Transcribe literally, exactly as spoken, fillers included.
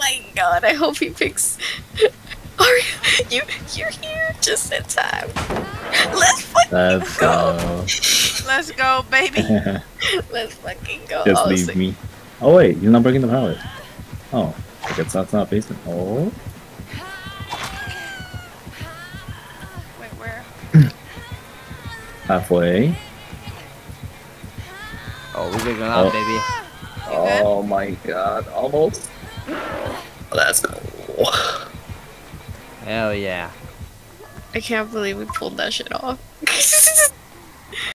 my god, I hope he picks... Are you, you're here just in time. Let's fucking Let's go. go. Let's go, baby. Let's fucking go. Just Oh, leave so me. Oh wait, you're not breaking the pallet. Oh, I guess that's not basement. Oh. Wait, where? Halfway. Oh, we're going out, Oh. baby. Oh my god, almost. Let's go. Hell yeah. I can't believe we pulled that shit off.